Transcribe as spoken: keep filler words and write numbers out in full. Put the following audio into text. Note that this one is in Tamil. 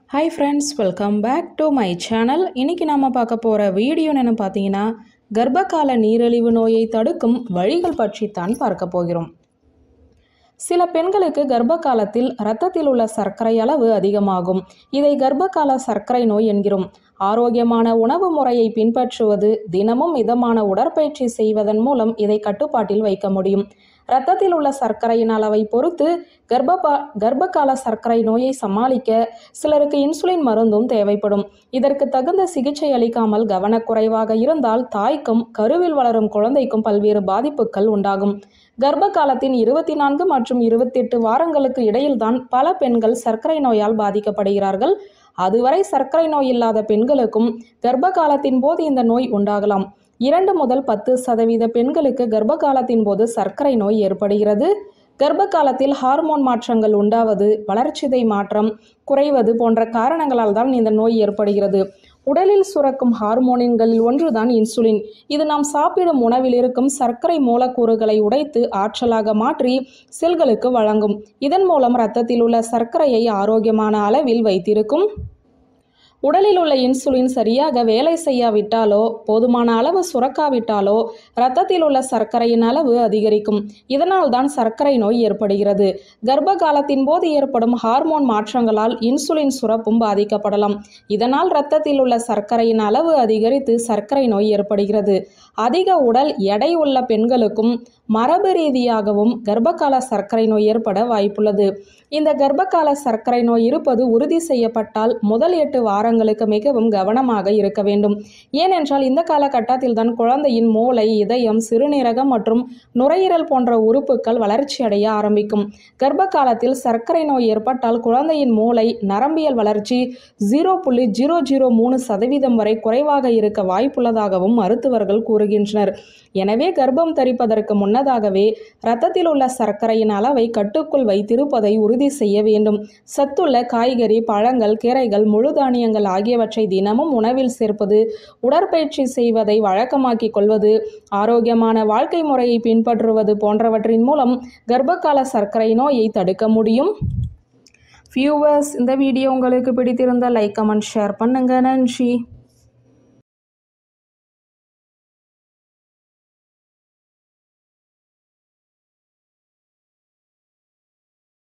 Hi friends, welcome back to my channel. இன்னைக்கு நாம பார்க்க போற வீடியோ என்னன்னு பார்த்தீங்கன்னா கர்ப்பகால நீரிழிவு நோயை தடுக்கும் வழிகள் பற்றி தான் பார்க்க போகிறோம். சில பெண்களுக்கு கர்ப்ப காலத்தில் இரத்தத்தில் உள்ள சர்க்கரை அளவு அதிகமாகும். இதை கர்ப்பகால சர்க்கரை நோய் என்கிறோம். ஆரோக்கியமான உணவு முறையை பின்பற்றுவது, தினமும் மிதமான உடற்பயிற்சி செய்வதன் மூலம் இதை கட்டுப்பாட்டில் வைக்க முடியும். இரத்தத்தில் உள்ள சர்க்கரையின் அளவை பொறுத்து கர்ப்ப கர்ப்பகால சர்க்கரை நோயை சமாளிக்க சிலருக்கு இன்சுலின் மருந்தும் தேவைப்படும். இதற்கு தகுந்த சிகிச்சை அளிக்காமல் கவனக்குறைவாக இருந்தால் தாய்க்கும் கருவில் வளரும் குழந்தைக்கும் பல்வேறு பாதிப்புகள் உண்டாகும். கர்ப்ப காலத்தின் இருபத்தி நான்கு மற்றும் இருபத்தி எட்டு வாரங்களுக்கு இடையில்தான் பல பெண்கள் சர்க்கரை நோயால் பாதிக்கப்படுகிறார்கள். அதுவரை சர்க்கரை நோய் இல்லாத பெண்களுக்கும் கர்ப்ப காலத்தின் போது இந்த நோய் உண்டாகலாம். இரண்டு முதல் பத்து சதவீத பெண்களுக்கு கர்ப்ப காலத்தின் போது சர்க்கரை நோய் ஏற்படுகிறது. கர்ப்ப காலத்தில் ஹார்மோன் மாற்றங்கள் உண்டாவது, வளர்ச்சிதை மாற்றம் குறைவது போன்ற காரணங்களால் தான் இந்த நோய் ஏற்படுகிறது. உடலில் சுரக்கும் ஹார்மோன்களில் ஒன்றுதான் இன்சுலின். இது நாம் சாப்பிடும் உணவில் இருக்கும் சர்க்கரை மூலக்கூறுகளை உடைத்து ஆற்றலாக மாற்றி செல்களுக்கு வழங்கும். இதன் மூலம் இரத்தத்தில் உள்ள சர்க்கரையை ஆரோக்கியமான அளவில் வைத்திருக்கும். உடலில் உள்ள இன்சுலின் சரியாக வேலை செய்யாவிட்டாலோ போதுமான அளவு சுரக்காவிட்டாலோ இரத்தத்தில் உள்ள சர்க்கரையின் அளவு அதிகரிக்கும். இதனால் தான் சர்க்கரை நோய் ஏற்படுகிறது. கர்ப்ப காலத்தின் போது ஏற்படும் ஹார்மோன் மாற்றங்களால் இன்சுலின் சுரப்பும் பாதிக்கப்படலாம். இதனால் இரத்தத்தில் உள்ள சர்க்கரையின் அளவு அதிகரித்து சர்க்கரை நோய் ஏற்படுகிறது. அதிக உடல் எடை உள்ள பெண்களுக்கும் மரபு ரீதியாகவும் கர்ப்பகால சர்க்கரை நோய் ஏற்பட வாய்ப்புள்ளது. இந்த கர்ப்பகால சர்க்கரை நோய் இருப்பது உறுதி செய்யப்பட்டால் முதல் எட்டு வாரங்களுக்கு மிகவும் கவனமாக இருக்க வேண்டும். ஏனென்றால் இந்த காலகட்டத்தில் தான் குழந்தையின் மூளை, இதயம், சிறுநீரகம் மற்றும் நுரையீரல் போன்ற உறுப்புகள் வளர்ச்சி அடைய ஆரம்பிக்கும். கர்ப்ப காலத்தில் சர்க்கரை நோய் ஏற்பட்டால் குழந்தையின் மூளை நரம்பியல் வளர்ச்சி ஜீரோ புள்ளி ஜீரோ ஜீரோ மூணு சதவீதம் வரை குறைவாக இருக்க வாய்ப்புள்ளதாகவும் மருத்துவர்கள் கூறுகின்றனர். எனவே கர்ப்பம் தரிப்பதற்கு முன்னதாகவே இரத்தத்தில் உள்ள சர்க்கரையின் அளவை கட்டுக்குள் வைத்திருப்பதை உறுதி செய்ய வேண்டும். சத்துள்ள காய்கறி, பழங்கள், கீரைகள், முழு தானியங்கள் ஆகியவற்றை தினமும் உணவில் சேர்ப்பது, உடற்பயிற்சி செய்வதை வழக்கமாக்கிக் கொள்வது, ஆரோக்கியமான வாழ்க்கை முறையை பின்பற்றுவது போன்றவற்றின் மூலம் கர்ப்பகால சர்க்கரை நோயை தடுக்க முடியும். வியூவர்ஸ், இந்த வீடியோ உங்களுக்கு பிடித்திருந்தால் லைக், கமெண்ட், ஷேர் பண்ணுங்க. நன்றி.